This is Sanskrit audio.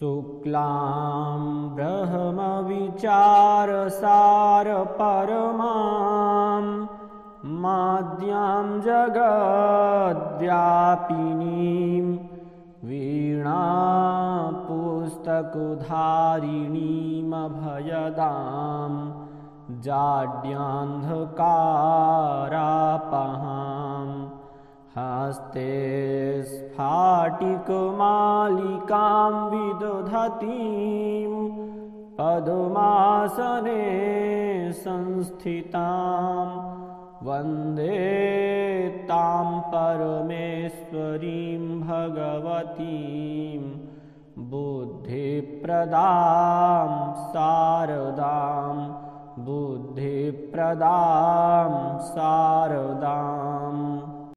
शुक्लां ब्रह्मविचारसारपरमां माद्यां जगद्व्यापिनीं वीणापुस्तकधारिणीमभयदां जाड्यान्धकारापहां हस्ते स्फाटिकमालिकां विदधतीं पद्मासने संस्थितां वन्दे तां परमेश्वरीं भगवतीं बुद्धिप्रदां शारदां बुद्धिप्रदां शारदाम्।